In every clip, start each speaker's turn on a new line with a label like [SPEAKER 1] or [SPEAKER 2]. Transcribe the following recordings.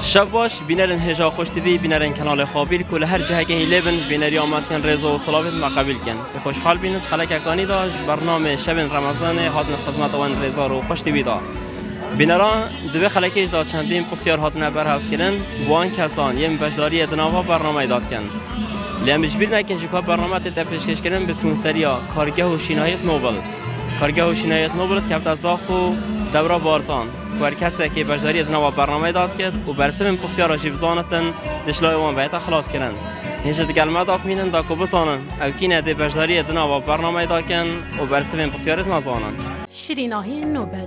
[SPEAKER 1] شب باش بینرن هجا خوش تبی بینرن کانال خابیر کل هر جهه که لیبن بینری آمد کن رضا و صلابت ما قبول کن خوشحال بینید خلک اکانی داشت برنامه شب رمضان هاتن خدمت وان رضا رو خوش تبی دا بینران دوی خلکیش داد چندین بسیار هاتن برهاف کردن وان کسان یم بشداری ادناوا برنامه داد کن لیامش بیر نکن شکوه برنامه تپشکش کردن بسمون سریا کارگاه و شینایت نوبل کارگاه و شینایت نوبل که از زاخو دورا بارزان و کسی که بجاری ادناوا برنامه داد کرد و برسم بسیار عجیب زانتن دشلای وان بیت خلاص کردن هیچ دکلمه داک مینن داکو بسانن او کینه دی بجاری ادناوا برنامه داد کن و برسم بسیارت مزانن
[SPEAKER 2] شیریناهی نوبل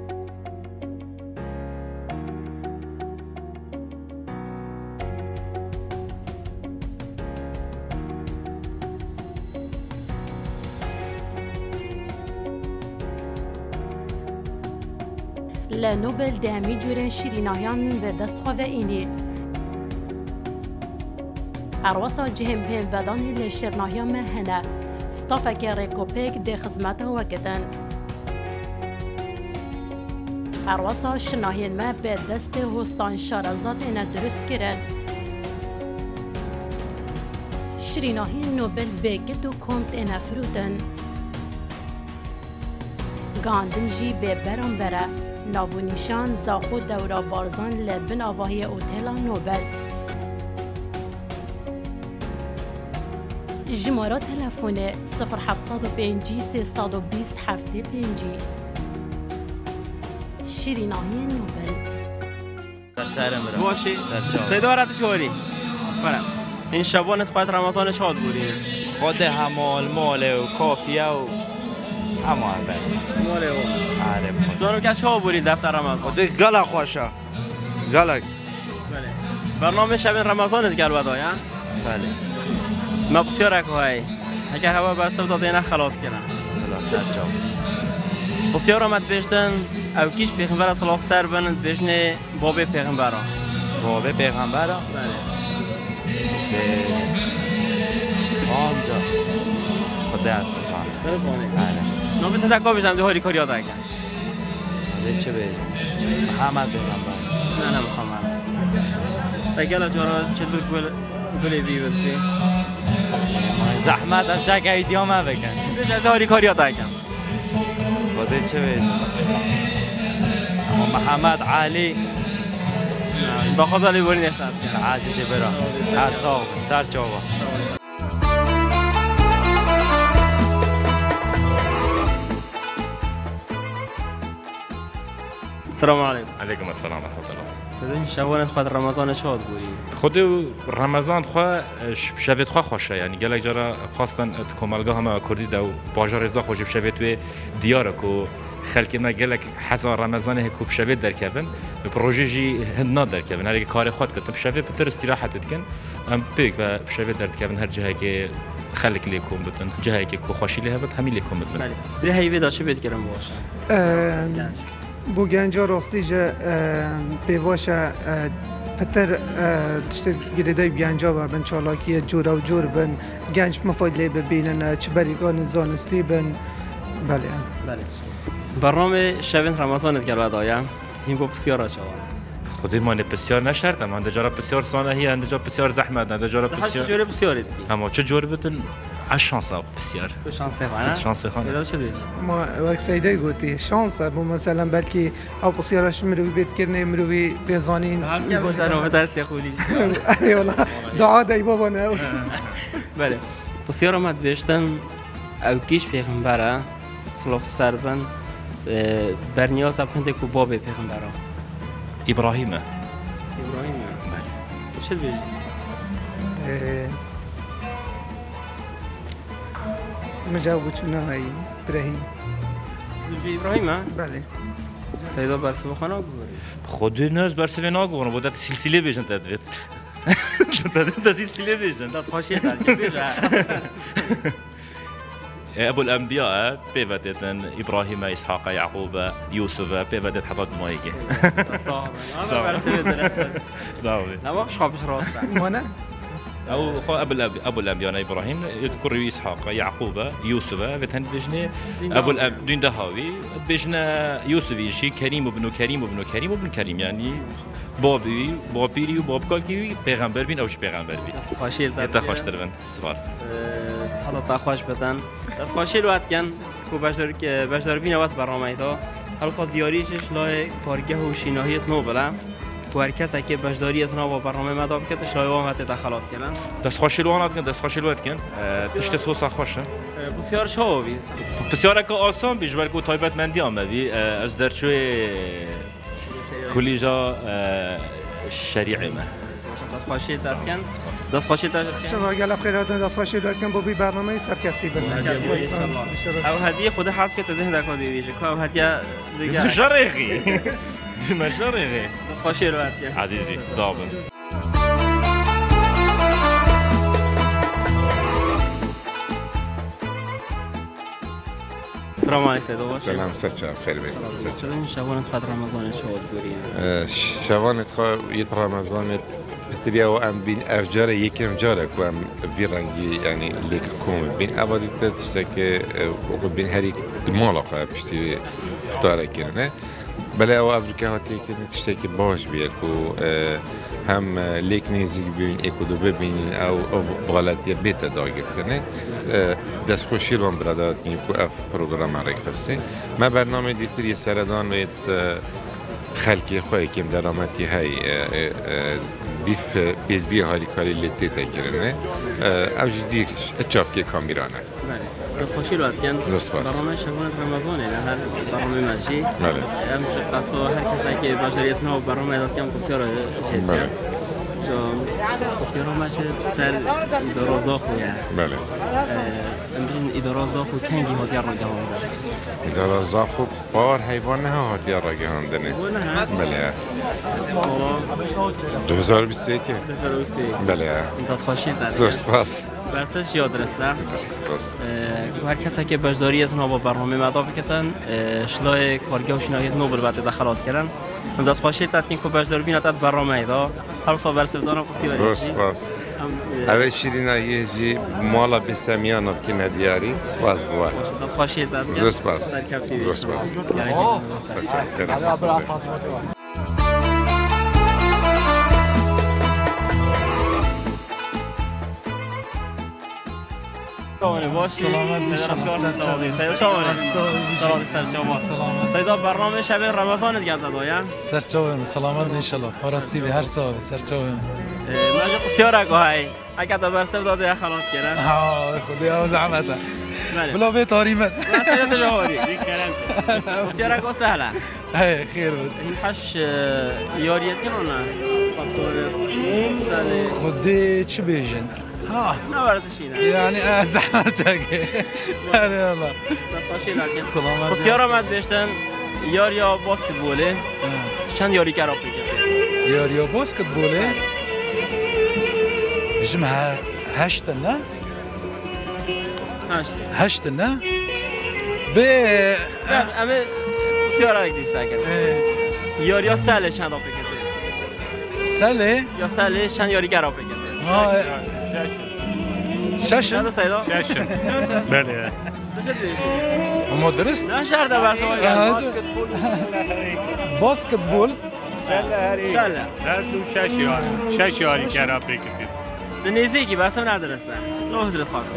[SPEAKER 2] لنوبل دهمی جورن شیریناهیان و دستخواه اینی ارواسا جهم پیم ودانی لشیرناهیان مهنه ستافه که ریکوپیک ده خدمت وکتن ارواسا شناهین ما به دست هستان شارزات اینا درست کرن شیریناهی نوبل بگد و کمت اینا فروتن گاندن جی به برام بره ناو نیشان زاخو دورا بارزان لبن آواهی اوتیلا نوبل جمارا تلفون 0705 320 75 شیریناهی نوبل
[SPEAKER 3] سرم را
[SPEAKER 1] باشی
[SPEAKER 3] سرچاو
[SPEAKER 1] سیدوارتش گوری فرم این شبانت خواهد رمضان شاد بودی
[SPEAKER 3] خود همال ماله و کافیه و همه اول
[SPEAKER 1] ماله و
[SPEAKER 3] عرب خود
[SPEAKER 1] دانو که شاد بودی دفتر رمضان
[SPEAKER 4] ده گله خوشه گله
[SPEAKER 1] بله برنامه شب رمضانت گل بدای ها
[SPEAKER 3] بله
[SPEAKER 1] ما بسیار اکوهای اگر هوا برسه داده نه خلاص کنن
[SPEAKER 3] بلا سرچاو
[SPEAKER 1] بسیار آمد بیشتن او کیش پیغمبر صلی الله سر بند بیشنه باب پیغمبر ها
[SPEAKER 3] بابه پیغمبر ها
[SPEAKER 1] بله
[SPEAKER 3] ده آنجا خود است زانه بله
[SPEAKER 1] نامت تکا بیشتم ده هاری کاری آده اگر
[SPEAKER 3] ده چه بیشتم محمد پیغمبر
[SPEAKER 1] نه محمد تگل جارا چطور گلی بی بسی
[SPEAKER 3] زحمت هم چک ایدیام هم بکن
[SPEAKER 1] بیش از هاری کاری آده اگر
[SPEAKER 3] خود چه بیشتم اما محمد علی
[SPEAKER 1] داخل علی بوری نشد
[SPEAKER 3] عزیزی برا هر ساق سر چاوا
[SPEAKER 1] السلام علیکم
[SPEAKER 5] علیکم السلام ورحمت الله.
[SPEAKER 1] سدین شبانت خود رمضان شاد بودی
[SPEAKER 5] خود رمضان خو شوید خو خوشه یعنی گله جرا خواستن کمالگاه همه کردی دو باجار رضا خوشب شوید و دیاره کو خلک ما گله هزار رمضان هکوب شوید در کبن پروژه جی هند در کبن هر کار خود کتب شوید بتر استراحت کن ام پیک و شوید در کبن هر جهه که خلک لیکم بتن جهه که کو خوشی له بت همین لیکم بتن
[SPEAKER 1] بله ده هیوی داشته بید کردم باشه
[SPEAKER 4] بو گنجا راستی جه بیواشه پتر تشت گریده گنجا بن چالاکی جور و جور بن گنج مفایده ببینن چه بریگان زانستی بن بله
[SPEAKER 1] بله برنامه شب رمضانت گل بدایا این با بسیار آشوا
[SPEAKER 5] خودی ما بسیار نشرد اما اندجارا بسیار سانه هی اندجا بسیار زحمت اندجارا بسیار
[SPEAKER 1] جوری بسیاری
[SPEAKER 5] اما چه جوری بتن شانس بسیار
[SPEAKER 1] شانس خانه
[SPEAKER 5] شانس خانه
[SPEAKER 1] پیدا شدی
[SPEAKER 4] ما وقت سیده گوتی شانس بو مثلا بلکه او بسیارش مروی بیت کرنه مروی بیزانین
[SPEAKER 1] هست که باشن اومد دست خولی
[SPEAKER 4] اره والا دعا دی بابا نه
[SPEAKER 1] بله بسیار آمد بیشتن او کیش پیغمبره صلاح سربن برنیاز ابخنده کو باب پیغمبره
[SPEAKER 5] ابراهیم
[SPEAKER 1] ابراهیم
[SPEAKER 5] بله
[SPEAKER 1] چه بیشتر
[SPEAKER 4] مجاوب چونه هایی ابراهیم
[SPEAKER 1] ابراهیم
[SPEAKER 4] بله
[SPEAKER 1] سیدا برسه بخانه گوری
[SPEAKER 5] خود ناز برسه ناگورن بود سلسله بیشن تدوید تدوید سلسله بیشن
[SPEAKER 1] دست خاشیه در
[SPEAKER 5] ابو الانبياء بيبدتن ابراهيم اسحاق يعقوب يوسف بيبدت حضرت مايجي
[SPEAKER 1] صاحب برسه بدن
[SPEAKER 5] صاحبي
[SPEAKER 1] اما مش خابش راست
[SPEAKER 4] مانه
[SPEAKER 5] او خو ابو الانبياء ابراهيم يذكر اسحاق يعقوب يوسف بتن بجنه ابو الاب دين دهاوي بجنه يوسف يشي كريم ابن كريم ابن كريم ابن كريم يعني بابی و بابکال کی پیغمبر بین اوش پیغمبر بین.
[SPEAKER 1] خوشیل
[SPEAKER 5] تا خوش تربن. سپاس.
[SPEAKER 1] حالا تا خوش بتن. از خوشیل وقت کن کو بشدار بین وقت برنامه دا. حالا تا دیاریش لای کارگه و شناهیت نو بله. و هر کسی که بشداریت نو با برنامه مدام کرد شلای وام هت دخالات کردن.
[SPEAKER 5] دست خوشیل وانات کن دست خوشیل وقت کن. تشت تو خوشه.
[SPEAKER 1] بسیار شاوی.
[SPEAKER 5] بسیار که آسان بیش بلکه تایبت مندی آمدی از درچوی کلیجا شریعه ما.
[SPEAKER 1] خوشی دادن. دست خوشی دادن.
[SPEAKER 4] شما گله خیرات دست خوشی دادن با وی برنامه سرکفتی بزنید.
[SPEAKER 1] او هدیه خود حس که تده دکان دیویشه. که او هدیه دیگه.
[SPEAKER 5] مشارقی. مشارقی.
[SPEAKER 1] دست خوشی رو هدیه.
[SPEAKER 5] عزیزی زابن.
[SPEAKER 1] السلام عليكم.
[SPEAKER 6] سلام سچا بخير بك.
[SPEAKER 1] سچا. شوانت خد رمضان شهود بريان.
[SPEAKER 6] شوانت خد رمضان بتريا وام بين افجار يكم جارك وام في رنجي يعني ليك كوم بين ابادي تشتكي وقد بين هريك المالقه بشتي فطارك كنا بلا وافريكا هاتي كنا تشتكي باش بيك و هم ليك نيزي بين ايكو دو ببين او غلطيه بيتا داغت كنا دست خوشی رو برادرت نیکو اف پروگرام رک هستی ما برنامه دیتری سردان وید خلقی خواهی کم درامتی های دیف بیدوی هاری کاری لیتی تکرنه او جدیرش اچاف که کامیرانه
[SPEAKER 1] دست خوشی رو هستین
[SPEAKER 6] دوست باس
[SPEAKER 1] برنامه شبانت رمضانه نه هر برنامه ماشی
[SPEAKER 6] بله
[SPEAKER 1] همش قصه هر کسی که بشریت نو برنامه داد کم بسیار
[SPEAKER 6] بله
[SPEAKER 1] بسیار ماشه سر اداره خویه
[SPEAKER 6] بله
[SPEAKER 1] امروز اداره زاخو کنگی هاتیار را گهان
[SPEAKER 6] اداره زاخو بار حیوان نه هاتیار را گهان دنه بله 2021 بله
[SPEAKER 1] دست خوشی دارد
[SPEAKER 6] سپاس
[SPEAKER 1] برسش یاد رسته
[SPEAKER 6] سپاس
[SPEAKER 1] هر کسی که بجداریتون با برنامه مدافع کردن شلای کارگاه و شناخت نوبل بعد دخالات کردن دست خوشی تاتین کو بجدار بینات برنامه دا هر سال برسدان قصیده
[SPEAKER 6] سپاس اول شیرینایی جی مالا بسمیان اب کی ندیاری سپاس بوا
[SPEAKER 1] دست خوشی تاتین
[SPEAKER 6] سپاس سپاس
[SPEAKER 1] سلامت برنامه شب رمضان دیگه دادایا
[SPEAKER 7] سرچاوم سلامت ان شاء الله فراستی به هر سال سرچاوم
[SPEAKER 1] ماجا قصیرا گوهای اگه تا برسه داده خلاص کردن
[SPEAKER 7] ها خدا زحمته بلا به تاریمت
[SPEAKER 1] سرت جوهری قصیرا گو سهله
[SPEAKER 7] هی خیر بود
[SPEAKER 1] این حش یاریت کنونه
[SPEAKER 7] خودی چه بیجن ها
[SPEAKER 1] نورتشینه
[SPEAKER 7] يعني زحمت جاكي يعني والله
[SPEAKER 1] سلامت قصیرا مد بشتن یاریا باسکتبوله چند یاری کراب بگیره
[SPEAKER 7] یاریا باسکتبوله بجمعها هشت نه هشت نه به
[SPEAKER 1] اما قصیرا یک دیسته کرد یاریا ساله چند آب بگیره
[SPEAKER 7] ساله
[SPEAKER 1] یا ساله چند یاری کراب بگیره
[SPEAKER 7] ها شاشة
[SPEAKER 1] هذا سيدا
[SPEAKER 5] شاشة بله
[SPEAKER 7] ما درست
[SPEAKER 1] نه شهر ده برسه
[SPEAKER 7] باسكتبول
[SPEAKER 1] سله
[SPEAKER 5] در تو شش یاری کرا بگیرید
[SPEAKER 1] دنیزی بس ندرسته نه حضرت خان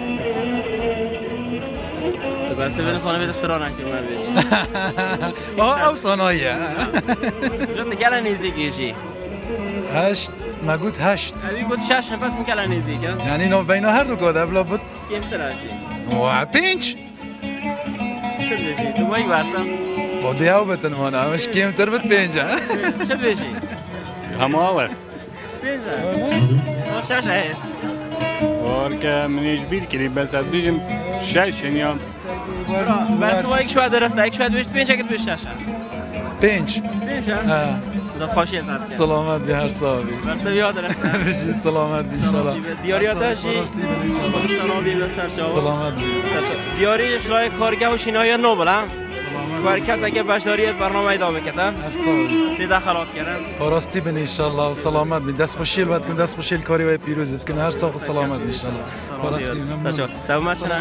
[SPEAKER 1] برسه بین خانه بیت سرانه که من بیش
[SPEAKER 7] او صنایع
[SPEAKER 1] جد گله نیزی گیجی
[SPEAKER 7] هشت ما قلت هشت
[SPEAKER 1] ابي قلت شاش بس مكلا نيزيك
[SPEAKER 7] يعني نو بين هردو كود قبل بد
[SPEAKER 1] كيف تراشي
[SPEAKER 7] وبينش
[SPEAKER 1] شو بيجي تو ما يبارسم
[SPEAKER 7] بودي او بتن وانا مش كيم تربط بينج
[SPEAKER 1] شو بيجي
[SPEAKER 5] هم اول
[SPEAKER 1] بينج ما شاش ايش
[SPEAKER 8] وارك من يجبير كلي بس بيجم شاش يوم
[SPEAKER 1] بس وايك شو درست ايك شو دوشت بينج كنت بالشاشه
[SPEAKER 7] بينج
[SPEAKER 1] بينج ها دست خوشی دارد.
[SPEAKER 7] سلامت به هر صاحبی.
[SPEAKER 1] برسه بیاد رسته.
[SPEAKER 7] بشی سلامت ان شاء الله.
[SPEAKER 1] دیاریاتشی. سلامت بی.
[SPEAKER 7] سلامت بی.
[SPEAKER 1] دیاری اشلای کارگاه و شینای نوبل هم.
[SPEAKER 7] سلامت
[SPEAKER 1] ورکس اگه بشداریت برنامه دا بکتن
[SPEAKER 7] هر سال
[SPEAKER 1] دیده خلات کردن
[SPEAKER 7] پاراستی بن انشالله سلامت بن دست خوشیل باد کن دست خوشیل کاری و پیروزت کن هر سال سلامت انشالله پاراستی ممنون
[SPEAKER 1] دومت چنه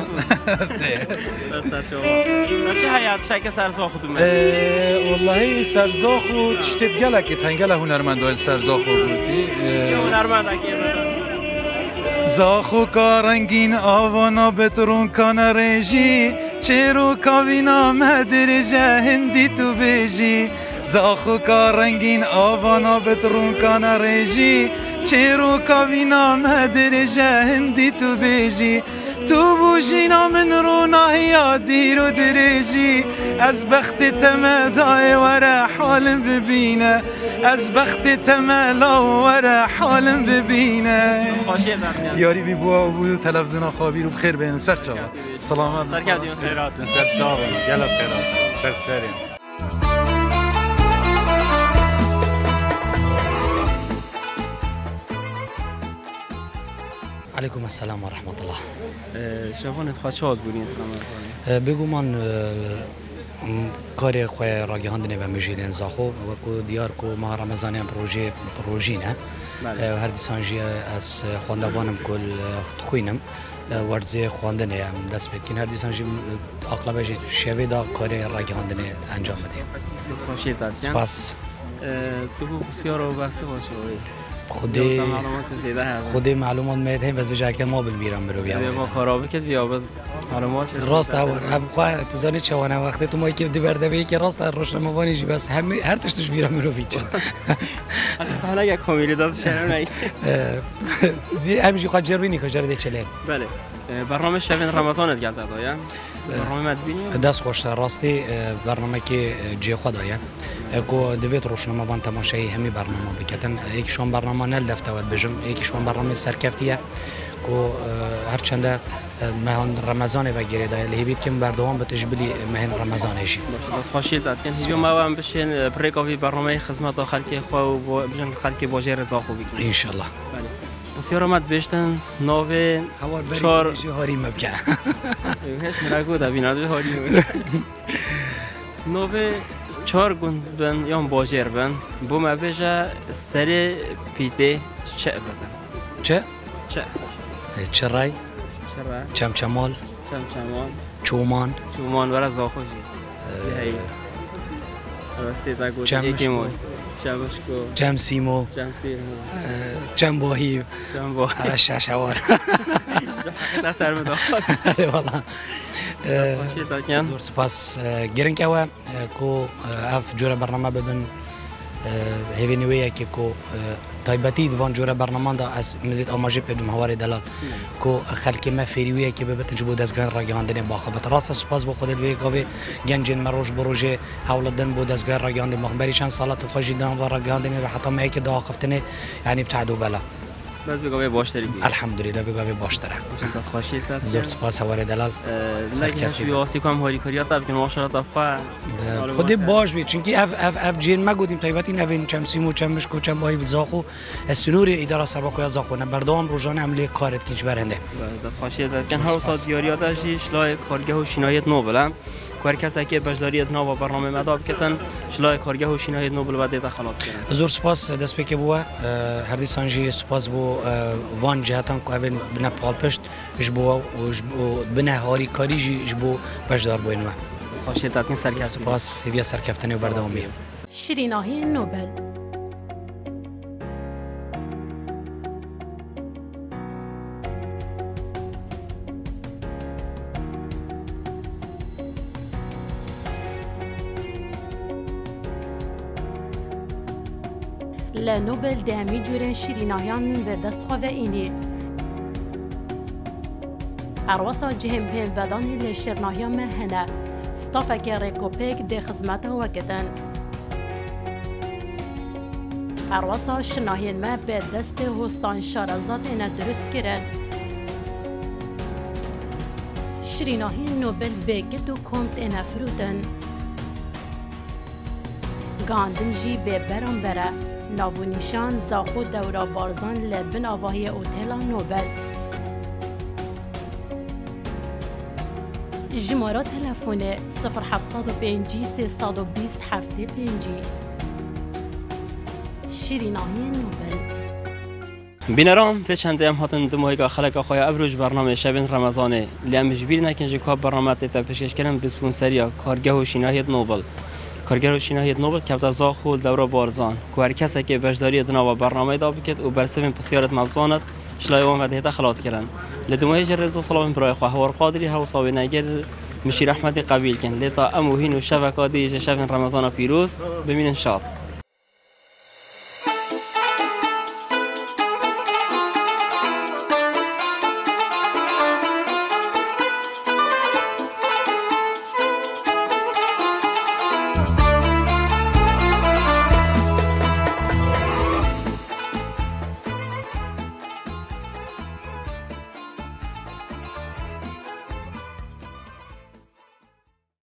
[SPEAKER 1] چه حیات شک سرزاخ دومت
[SPEAKER 7] والله سرزاخ و تشتید گلک تنگل هنرمندای سرزاخ بودی
[SPEAKER 1] هنرمند اگه
[SPEAKER 7] زاخو کارنگین آوانا بترون کان رژی چرو کاوینا مدرجه هندی تو بیجی زاخو کارنگین آوانا بترون کان رژی چرو کاوینا مدرجه هندی تو بیجی تو بوشینا من رو ناهیا دیر و درجی از بخت تمدای وره حالم ببینه از بخت تملا وره حالم ببینه دیاری بی بوا و بو تلفزیون خوابی رو بخیر بین سر چاوا سلامت
[SPEAKER 1] سر کردیم
[SPEAKER 8] خیراتون سر چاقم گلب خیرات سر سریم
[SPEAKER 9] عليكم السلام ورحمة الله.
[SPEAKER 1] شافونت خواهد شاد بودین
[SPEAKER 9] بگو من کاری خواه راگهاندنه و مجیلین زاخو و کو دیار کو ماه رمضانی هم پروژی نه و هر دیسانجی از خواندوانم کل خوینم ورزی خواندنه هم دست بکن هر دیسانجی اغلب جی شوی دا کاری راگهاندنه انجام بدیم. سپاس.
[SPEAKER 1] تو بسیار و بحثی باشه
[SPEAKER 9] خودی معلومات میده بس بجای که ما بالمیرم برو بیا
[SPEAKER 1] ما خرابه کد بیا بس معلومات
[SPEAKER 9] راست هوار هم خواه تو زنی چوانه وقتی تو ما که دی برده بی که راست روشنموانی جی بس همه هر تشتش میرم برو بیچن
[SPEAKER 1] اصلا اگه کامیلی داد شهر نگی
[SPEAKER 9] دی همیشه خواهد جروینی که جرده چله
[SPEAKER 1] بله برنامه شبین رمضانت گلده دایا برنامه مدبینی
[SPEAKER 9] دست خوش راستی برنامه که جی خود دایا کو دویت روشنموان تماشایی همی برنامه بکتن یکیشون برنامه نل دفتوت بجم یکیشون برنامه سرکفتیه کو هر چنده مهان رمضان و گریده لهیبید که بردوام به تجبیلی مهان رمضانشی
[SPEAKER 1] بس خوشی داد که هیچ ما هم بشین پریکاوی برنامه خدمت داخل که خو بجن خلک باجه رضا خوبی
[SPEAKER 9] ان شاء الله
[SPEAKER 1] بسیار آمد بیشتن نوه چهار
[SPEAKER 9] هاری مبکه
[SPEAKER 1] هیچ مرگو دا بینادوی هاری نوه چهار گوند بن یا باجر بن بو مبیجه سر پیته چه بدن
[SPEAKER 9] چه رای چمچمال چومان
[SPEAKER 1] برای زاخوشی
[SPEAKER 9] چم سیمو چم باهی ششوار
[SPEAKER 1] سر بداد
[SPEAKER 9] زور سپاس گرن که و کو اف جور برنامه بدن هیوی نویه که کو تایبتی دوان جور برنامه دا از مدید آماجه پیدم هواری دلال کو خلکی ما فریویه که ببتن جبود از گن راگهاندنه باخبت راست سپاس با خودت وی گاوی گنجین مروج بروجه حولدن بود از گن راگهاندنه مخبری چند سالات تخوجی دان و راگهاندنه و حتی ما که دا خفتنه یعنی بتعدو بلا
[SPEAKER 1] بس بگاوی باشتری بی
[SPEAKER 9] الحمدلله بگاوی باشتره
[SPEAKER 1] بس خوشی کرد
[SPEAKER 9] زور سپاس هواری دلال
[SPEAKER 1] سرکفتی واسی کم هاری کاریات تاب که ماشاءالله تفخا
[SPEAKER 9] خودی باش بی چونکی اف جین ما گودیم تایبتی نوین چم سیمو چم مشکو چم باهی زاخو السنور اداره سرباخو یا زاخو نه بردام روزانه عملی کارت کیچ برنده
[SPEAKER 1] بس خوشی کرد که هر سال دیاریات اجیش لای کارگاه و شینایت نو بلم کار کسی که بجداریت نو و برنامه مداب کردن شلای کارگاه و شینایت نو بل و دیتا خلاص کردن
[SPEAKER 9] زور سپاس دست پی که بوا هر دی سانجی سپاس بو وان جهتان که اول بنا پال پشت جبوا و بنا هاری کاری جبو بجدار بوینوا
[SPEAKER 1] خوشی تاتین سرکفت
[SPEAKER 9] سپاس هیویا سرکفتنی و بردامی
[SPEAKER 2] شیریناهی نوبل لنوبل دهمی جورن شیریناهیان به دست خواه اینی ارواسا جهم پیم بدانی لشیرناهیان مهنه ستافک ریکوپیک ده خدمت وکتن ارواسا شناهین ما به دست هستان شارزات اینا درست کرن شیریناهی نوبل بگد و کمت اینا فروتن گاندن جی به برام بره ناو نیشان زاخو دورا بارزان لبن آواهی اوتیلا نوبل جمارا تلفون 0705 320 75 شیریناهی نوبل.
[SPEAKER 1] بینرام في چند ام هاتن دمویگا خلق آخوی ابروج برنامه شبین رمضانه لیم جبیر نکن جکاب برنامه تا پیشکش کردن بسپونسریا کارگاه و شیناهیت نوبل. کارگر و شیناهیت نوبل کبت زاخول دوره بارزان که هر کسی که بجداری دنوا برنامه دا بکد و برسیم پسیارت مبزانت شلایوان و دهتا خلات کردن. لدموی جرز و سلام برای خواه ور قادری هوساوی نگر مشیر احمدی قبیل کن. لتا اموهین و شبکاتی شبین رمضان پیروز ببینن شاد.